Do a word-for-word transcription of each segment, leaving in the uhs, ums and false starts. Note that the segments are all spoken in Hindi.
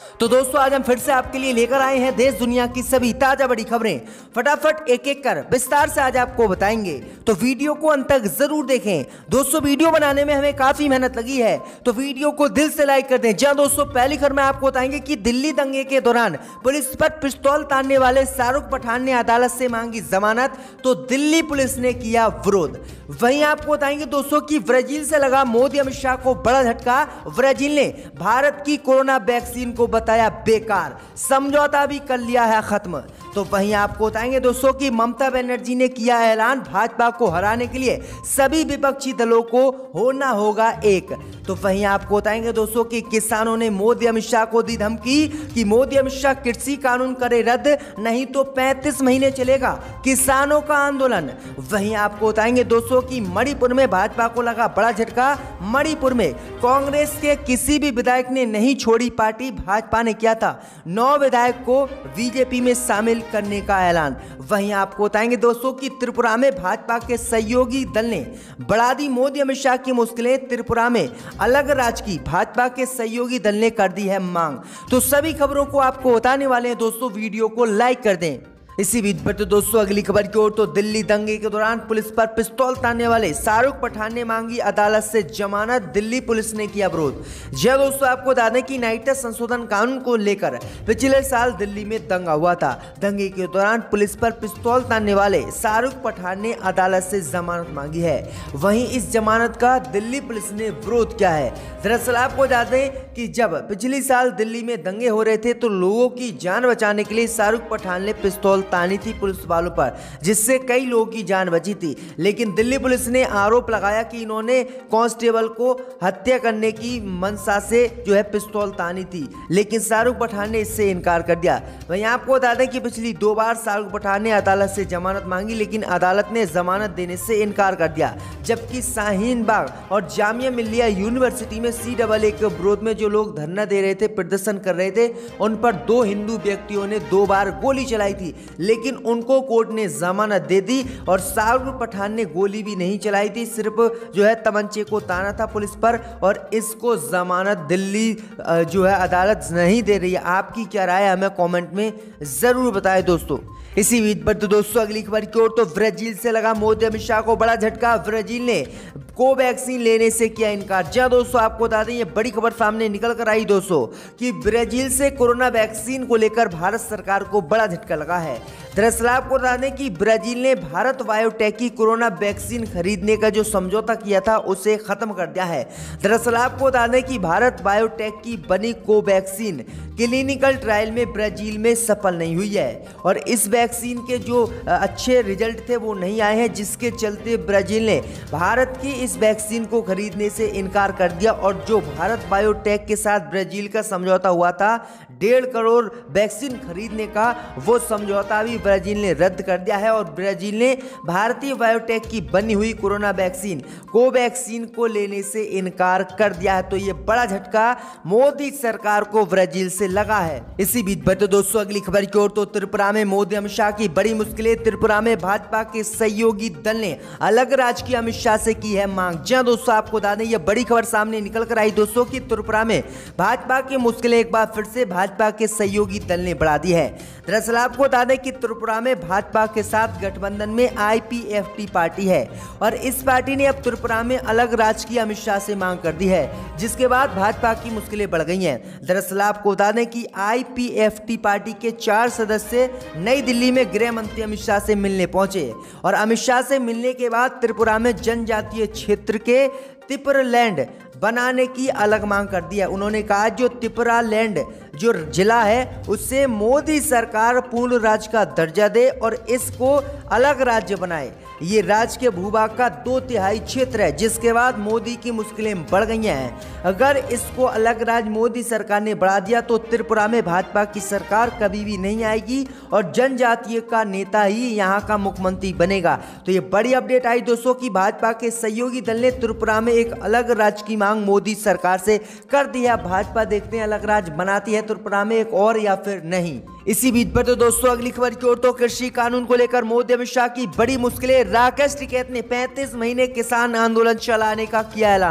तो दोस्तों आज हम फिर से आपके लिए लेकर आए हैं देश दुनिया की सभी ताजा बड़ी खबरें। फटाफट एक एक कर विस्तार से आज आपको बताएंगे, तो वीडियो को अंत तक जरूर देखें। दोस्तों वीडियो बनाने में हमें काफी मेहनत लगी है, तो वीडियो को दिल से लाइक कर दें। जहां दोस्तों पहली खबर में आपको बताएंगे कि दिल्ली दंगे के दौरान पुलिस पर पिस्तौल तानने वाले शाहरुख पठान ने अदालत से मांगी जमानत, तो दिल्ली पुलिस ने किया विरोध। वहीं आपको बताएंगे दोस्तों कि ब्राजील से लगा मोदी अमित शाह को बड़ा झटका। ब्राजील ने भारत की कोरोना वैक्सीन को बताया बेकार, समझौता भी कर लिया है खत्म। तो वहीं आपको बताएंगे दोस्तों कि ममता बनर्जी ने किया ऐलान, भाजपा को हराने के लिए सभी विपक्षी दलों को होना होगा एक। तो वहीं आपको बताएंगे दोस्तों कि किसानों ने मोदी अमित शाह को दी धमकी कि मोदी अमित शाह कृषि कानून करे रद्द, नहीं तो पैंतीस महीने चलेगा किसानों का आंदोलन। वहीं आपको बताएंगे दोस्तों कि मणिपुर में भाजपा को लगा बड़ा झटका। मणिपुर में कांग्रेस के किसी भी विधायक ने नहीं छोड़ी पार्टी, भाजपा ने किया था नौ विधायक को बीजेपी में शामिल करने का ऐलान। वहीं आपको बताएंगे दोस्तों कि त्रिपुरा में भाजपा के सहयोगी दल ने बढ़ा दी मोदी अमित शाह की मुश्किलें। त्रिपुरा में अलग राज्य की भाजपा के सहयोगी दल ने कर दी है मांग। तो सभी खबरों को आपको बताने वाले हैं दोस्तों, वीडियो को लाइक कर दें। इसी बीच पर तो दोस्तों अगली खबर की ओर, तो दिल्ली दंगे के दौरान पुलिस पर पिस्तौल तानने वाले शाहरुख पठान ने मांगी अदालत से जमानत, दिल्ली पुलिस ने किया विरोध। जी दोस्तों आपको बता दें कि नागरिकता संशोधन कानून को लेकर पिछले साल दिल्ली में दंगा हुआ था। दंगे के दौरान पुलिस पर पिस्तौल तानने वाले शाहरुख पठान ने अदालत से जमानत मांगी है। वहीं इस जमानत का दिल्ली पुलिस ने विरोध किया है। दरअसल आपको बता दें कि जब पिछले साल दिल्ली में दंगे हो रहे थे तो लोगों की जान बचाने के लिए शाहरुख पठान ने पिस्तौल तानी थी पुलिस वालों पर, जिससे कई लोगों की जान बची थी। लेकिन दिल्ली पुलिस ने आरोप लगाया कि इन्होंने कांस्टेबल को हत्या करने की मंशा से जो है पिस्तौल तानी थी, लेकिन शाहरुख पठान ने इससे इनकार कर दिया। वहीं आपको बता दें कि पिछली दो बार शाहरुख पठान ने अदालत से जमानत मांगी, लेकिन अदालत ने जमानत देने से इनकार कर दिया। जबकि शाहीन बाग और जामिया मिल्लिया यूनिवर्सिटी में सी डबल ए के विरोध में जो लोग धरना दे रहे थे, प्रदर्शन कर रहे थे, उन पर दो हिंदू व्यक्तियों ने दो बार गोली चलाई थी, लेकिन उनको कोर्ट ने जमानत दे दी। और शाहरुख पठान ने गोली भी नहीं चलाई थी, सिर्फ जो है तमंचे को ताना था पुलिस पर, और इसको जमानत दिल्ली जो है अदालत नहीं दे रही है। आपकी क्या राय है हमें कमेंट में जरूर बताएं दोस्तों। इसी बीच पर तो दोस्तों अगली खबर की ओर, तो ब्राजील से लगा मोदी अमित शाह को बड़ा झटका। ब्राजील ने कोवैक्सीन लेने से किया इनकार। जहां दोस्तों आपको बता दें ये बड़ी खबर सामने निकल कर आई दोस्तों कि ब्राजील से कोरोना वैक्सीन को लेकर भारत सरकार को बड़ा झटका लगा है। दरअसल आपको बता दें कि ब्राजील ने भारत बायोटेक की कोरोना वैक्सीन खरीदने का जो समझौता किया था उसे खत्म कर दिया है। दरअसल आपको बता दें कि भारत बायोटेक की बनी कोवैक्सीन क्लिनिकल ट्रायल में ब्राजील में सफल नहीं हुई है, और इस वैक्सीन के जो अच्छे रिजल्ट थे वो नहीं आए हैं, जिसके चलते ब्राजील ने भारत की इस वैक्सीन को खरीदने से इनकार कर दिया। और जो भारत बायोटेक के साथ ब्राजील का समझौता हुआ था डेढ़ करोड़ वैक्सीन खरीदने का, वो समझौता भी ब्राजील ने रद्द कर दिया है, और ब्राजील ने भारतीय बायोटेक की बनी हुई कोरोना वैक्सीन कोवैक्सीन को लेने से इनकार कर दिया है। तो ये बड़ा झटका मोदी सरकार को ब्राजील से लगा है। इसी बीच पर तो दोस्तों अगली खबर की ओर, तो त्रिपुरा में मोदी अमित शाह की बड़ी मुश्किलें। त्रिपुरा में भाजपा के सहयोगी दल ने अलग राज्य की अमित शाह से की है मांग। जहां दोस्तों आपको बता दें ये बड़ी खबर सामने निकल कर आई दोस्तों कि त्रिपुरा में भाजपा की मुश्किलें एक बार फिर से भाजपा के सहयोगी दल ने बढ़ा दी है। दरअसल आपको बता दें कि त्रिपुरा में भाजपा के साथ गठबंधन में I P F T party है, और इस पार्टी ने अब त्रिपुरा में अलग राज्य की अमित शाह से मांग कर दी है, जिसके बाद भाजपा की मुश्किलें बढ़ गई हैं। दरअसल आपको बता दें कि I P F T party के चार सदस्य नई दिल्ली में गृह मंत्री अमित शाह से मिलने पहुंचे, और अमित शाह से मिलने के बाद त्रिपुरा में जनजातीय क्षेत्र के त्रिपुरा लैंड बनाने की अलग मांग कर दी है। उन्होंने कहा जो त्रिपुरा लैंड जो जिला है उससे मोदी सरकार पूर्ण राज्य का दर्जा दे और इसको अलग राज्य बनाए। ये राज्य के भूभाग का दो तिहाई क्षेत्र है, जिसके बाद मोदी की मुश्किलें बढ़ गई हैं। अगर इसको अलग राज्य मोदी सरकार ने बढ़ा दिया तो त्रिपुरा में भाजपा की सरकार कभी भी नहीं आएगी और जनजातीय का नेता ही यहाँ का मुख्यमंत्री बनेगा। तो ये बड़ी अपडेट आई दोस्तों कि भाजपा के सहयोगी दल ने त्रिपुरा में एक अलग राज्य की मांग मोदी सरकार से कर दी है। भाजपा देखते हैं अलग राज्य बनाती है त्रिपुरा में एक और या फिर नहीं। इसी बीच पर तो दोस्तों अगली खबर की ओर, तो कृषि कानून को लेकर मोदी अमित शाह की बड़ी मुश्किलें। राकेश टिकैत ने पैंतीस महीने किसान आंदोलन चलाने का किया ऐलान।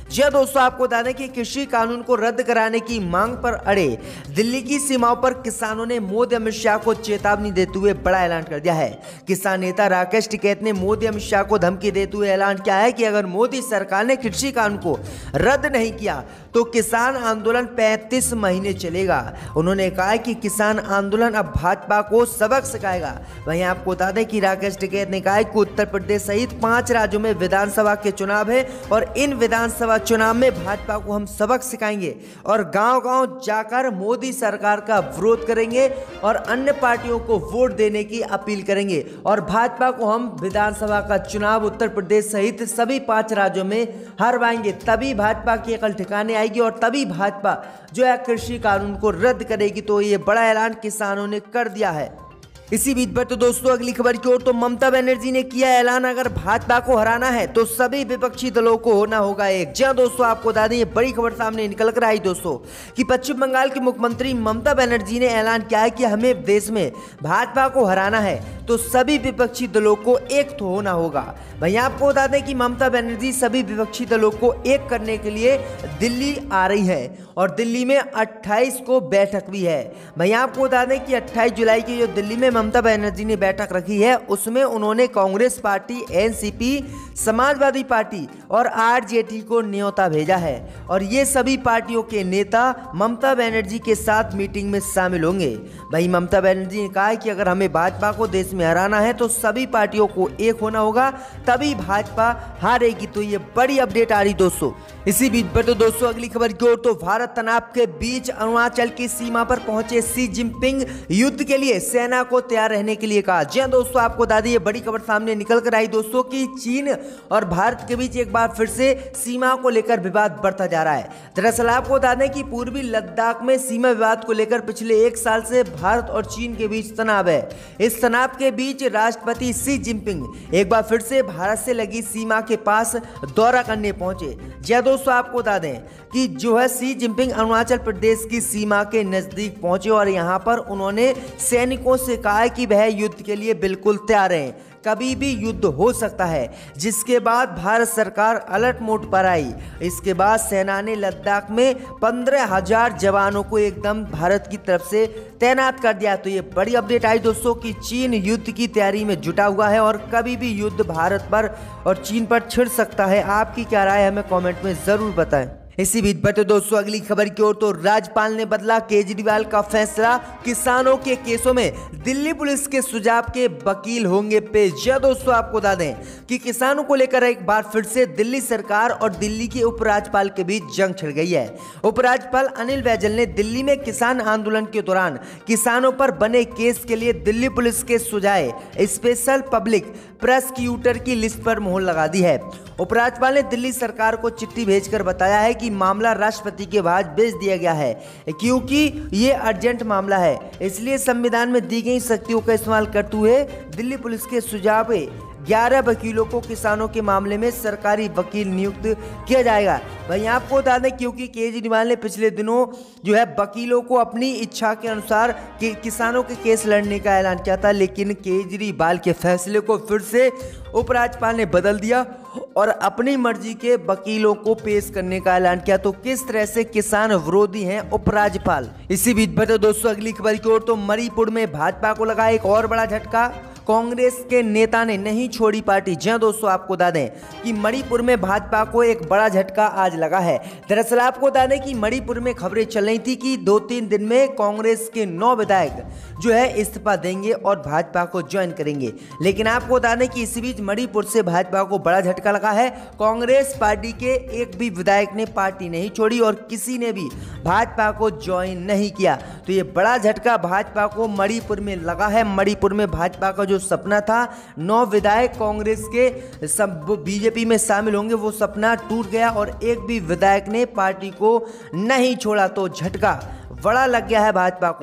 जी हां दोस्तों, आपको बता दें कि कृषि कानून को रद्द कराने की मांग पर अड़े दिल्ली की सीमाओं पर किसानों ने मोदी अमित शाह को चेतावनी देते हुए बड़ा ऐलान कर दिया है। किसान नेता राकेश टिकैत ने मोदी अमित शाह को धमकी देते हुए ऐलान किया है कि अगर मोदी सरकार ने कृषि कानून को रद्द नहीं किया तो किसान आंदोलन पैंतीस महीने चलेगा। उन्होंने कहा कि किसान आंदोलन अब भाजपा को सबक सिखाएगा। वहीं आपको बता दें कि राकेश टिकैत ने कहा कि उत्तर प्रदेश सहित पांच राज्यों में विधानसभा के चुनाव है और इन विधानसभा चुनाव में भाजपा को हम सबक सिखाएंगे और गांव-गांव जाकर मोदी सरकार का विरोध करेंगे और अन्य पार्टियों को वोट देने की अपील करेंगे और भाजपा को हम विधानसभा का चुनाव उत्तर प्रदेश सहित सभी पांच राज्यों में हरवाएंगे। तभी भाजपा की अकल ठिकाने आएगी और तभी भाजपा जो है कृषि कानून को रद्द करेगी। तो ये बड़ा ऐलान किसानों ने कर दिया है। इसी बीच पर तो दोस्तों अगली खबर की ओर, तो ममता बनर्जी ने किया ऐलान, अगर भाजपा को हराना है तो सभी विपक्षी दलों को होना होगा एक। जी हां दोस्तों, आपको बता दें ये बड़ी खबर सामने निकल कर आई दोस्तों कि पश्चिम बंगाल की मुख्यमंत्री ममता बनर्जी ने ऐलान किया है कि हमें देश में भाजपा को हराना है तो सभी विपक्षी दलों को एक तो होना होगा। वहीं आपको बता दें कि ममता बनर्जी सभी विपक्षी दलों को एक करने के लिए दिल्ली आ रही है और दिल्ली में अट्ठाईस को बैठक भी है। वहीं आपको बता दें कि अट्ठाईस जुलाई की जो दिल्ली में ममता बनर्जी ने बैठक रखी है उसमें उन्होंने Congress party, NCP, Samajwadi party और आरजेडी को न्योता भेजा है और ये सभी पार्टियों के नेता ममता बनर्जी के साथ मीटिंग में शामिल होंगे। वहीं ममता बनर्जी ने कहा है कि अगर हमें भाजपा को देश में हराना है तो सभी पार्टियों को एक होना होगा, तभी भाजपा हारेगी। तो ये बड़ी अपडेट आ रही दोस्तों। इसी बीच पर तो दोस्तों अगली खबर की ओर, तो भारत तनाव के बीच अरुणाचल की सीमा पर पहुंचे शी जिनपिंग, युद्ध के लिए सेना को तैयार रहने के लिए कहा। जी हां दोस्तों, आपको बता दें ये बड़ी खबर सामने निकल कर आई दोस्तों कि चीन और भारत के बीच एक बार फिर से सीमा को लेकर विवाद बढ़ता जा रहा है। दरअसल आपको बता दें कि पूर्वी लद्दाख में सीमा विवाद को लेकर पिछले एक साल से भारत और चीन के बीच तनाव है। इस तनाव के बीच राष्ट्रपति शी जिनपिंग एक बार फिर से भारत से लगी सीमा के पास दौरा करने पहुंचे। जी हां दोस्तों, आपको बता दें कि जो है शी जिनपिंग अरुणाचल प्रदेश की सीमा के नजदीक पहुंचे और यहां पर उन्होंने सैनिकों से कहा है कि वह युद्ध के लिए बिल्कुल तैयार हैं, कभी भी युद्ध हो सकता है। जिसके बाद भारत सरकार अलर्ट मोड पर आई। इसके बाद सेना ने लद्दाख में पंद्रह हजार जवानों को एकदम भारत की तरफ से तैनात कर दिया। तो ये बड़ी अपडेट आई दोस्तों कि चीन युद्ध की तैयारी में जुटा हुआ है और कभी भी युद्ध भारत पर और चीन पर छिड़ सकता है। आपकी क्या राय है, हमें कमेंट में जरूर बताएं। इसी बीच पर तो दोस्तों अगली खबर की ओर, तो राज्यपाल ने बदला केजरीवाल का फैसला, किसानों के केसों में दिल्ली पुलिस के सुझाव के वकील होंगे पेश। जी दोस्तों, आपको बता दें कि किसानों को लेकर एक बार फिर से दिल्ली सरकार और दिल्ली के उपराज्यपाल के बीच जंग छिड़ गई है। उपराज्यपाल अनिल बैजल ने दिल्ली में किसान आंदोलन के दौरान किसानों पर बने केस के लिए दिल्ली पुलिस के सुझाए स्पेशल पब्लिक प्रोसिक्यूटर की लिस्ट पर मोहर लगा दी है। उपराज्यपाल ने दिल्ली सरकार को चिट्ठी भेजकर बताया है कि मामला राष्ट्रपति के पास भेज दिया गया है क्योंकि ये अर्जेंट मामला है, इसलिए संविधान में दी गई शक्तियों का इस्तेमाल करते हुए दिल्ली पुलिस के सुझाव ग्यारह वकीलों को किसानों के मामले में सरकारी वकील नियुक्त किया जाएगा। वहीं आपको बता दें क्योंकि केजरीवाल ने पिछले दिनों जो है वकीलों को अपनी इच्छा के अनुसार कि किसानों के केस लड़ने का ऐलान किया था, लेकिन केजरीवाल के फैसले को फिर से उपराज्यपाल ने बदल दिया और अपनी मर्जी के वकीलों को पेश करने का ऐलान किया। तो किस तरह से किसान विरोधी हैं उपराज्यपाल। इसी बीच पर दोस्तों अगली खबर की ओर, तो मणिपुर में भाजपा को लगा एक और बड़ा झटका, कांग्रेस के नेता ने नहीं छोड़ी पार्टी। जी हां दोस्तों, आपको बता दें कि मणिपुर में भाजपा को एक बड़ा झटका आज लगा है। दरअसल आपको बता दें कि मणिपुर में खबरें चल रही थी कि दो तीन दिन में कांग्रेस के नौ विधायक जो है इस्तीफा देंगे और भाजपा को ज्वाइन करेंगे, लेकिन आपको बता दें कि इसी बीच मणिपुर से भाजपा को बड़ा झटका लगा है। कांग्रेस पार्टी के एक भी विधायक ने पार्टी नहीं छोड़ी और किसी ने भी भाजपा को ज्वाइन नहीं किया। तो ये बड़ा झटका भाजपा को मणिपुर में लगा है। मणिपुर में भाजपा का जो सपना था नौ विधायक कांग्रेस के सब बीजेपी में शामिल होंगे, वो सपना टूट गया और एक भी विधायक ने पार्टी को नहीं छोड़ा। तो झटका बड़ा लग गया है भाजपा को।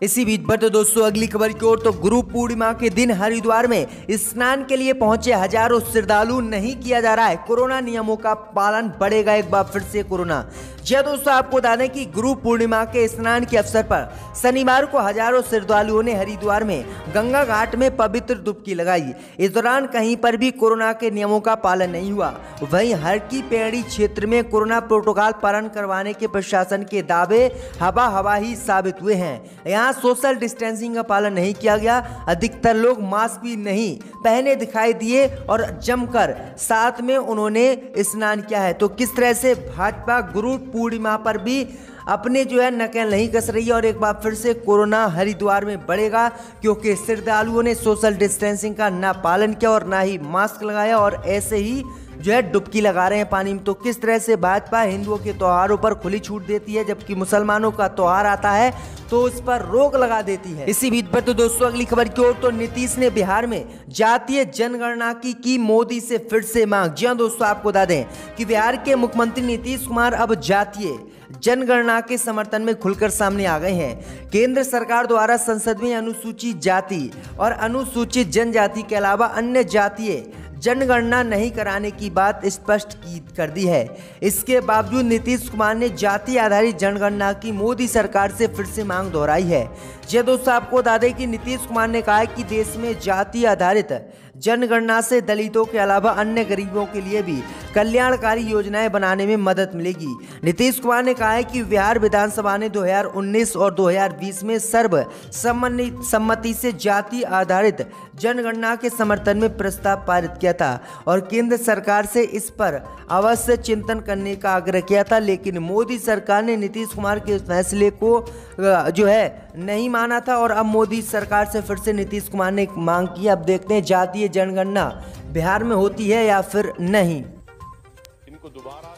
इसी बीच बढ़ते दोस्तों अगली खबर की ओर, तो गुरु पूर्णिमा के दिन हरिद्वार में स्नान के लिए पहुंचे हजारों श्रद्धालु, नहीं किया जा रहा है कोरोना नियमों का पालन, बढ़ेगा एक बार फिर से कोरोना। जी दोस्तों, आपको बता दें कि गुरु पूर्णिमा के स्नान के अवसर पर शनिवार को हजारों श्रद्धालुओं ने हरिद्वार में गंगा घाट में पवित्र डुबकी लगाई। इस दौरान कहीं पर भी कोरोना के नियमों का पालन नहीं हुआ। वहीं हर की पेड़ी क्षेत्र में कोरोना प्रोटोकॉल पालन करवाने के प्रशासन के दावे हवा हवा ही साबित हुए हैं। यहाँ सोशल डिस्टेंसिंग का पालन नहीं किया गया। अधिकतर लोग मास्क भी नहीं पहने दिखाई दिए और जमकर साथ में उन्होंने स्नान किया है। तो किस तरह से भाजपा गुरु पूर्णिमा पर भी अपने जो है नकेल नहीं कस रही है और एक बार फिर से कोरोना हरिद्वार में बढ़ेगा, क्योंकि श्रद्धालुओं ने सोशल डिस्टेंसिंग का ना पालन किया और ना ही मास्क लगाया और ऐसे ही जो है डुबकी लगा रहे हैं पानी में। तो किस तरह से भाजपा हिंदुओं के त्योहारों पर खुली छूट देती है, जबकि मुसलमानों का त्योहार आता है तो उस पर रोक लगा देती है। इसी बीच पर तो दोस्तों अगली खबर की ओर, तो नीतीश ने बिहार में जातीय जनगणना की की मोदी से फिर से मांग। जी हाँ दोस्तों, आपको बता दें कि बिहार के मुख्यमंत्री नीतीश कुमार अब जातीय जनगणना के समर्थन में खुलकर सामने आ गए हैं। केंद्र सरकार द्वारा संसद में अनुसूचित जाति और अनुसूचित जनजाति के अलावा अन्य जातीय जनगणना नहीं कराने की बात स्पष्ट की कर दी है। इसके बावजूद नीतीश कुमार ने जाति आधारित जनगणना की मोदी सरकार से फिर से मांग दोहराई है। जी दोस्तों, आपको बता दें कि नीतीश कुमार ने कहा है कि देश में जाति आधारित जनगणना से दलितों के अलावा अन्य गरीबों के लिए भी कल्याणकारी योजनाएं बनाने में मदद मिलेगी। नीतीश कुमार ने कहा है कि बिहार विधानसभा ने दो हज़ार उन्नीस और दो हज़ार बीस में सर्वसम्मति से जाति आधारित जनगणना के समर्थन में प्रस्ताव पारित किया था और केंद्र सरकार से इस पर अवश्य चिंतन करने का आग्रह किया था, लेकिन मोदी सरकार ने नीतीश कुमार के फैसले को जो है नहीं माना था और अब मोदी सरकार से फिर से नीतीश कुमार ने मांग की। अब देखते हैं जातीय जनगणना बिहार में होती है या फिर नहीं। इनको दोबारा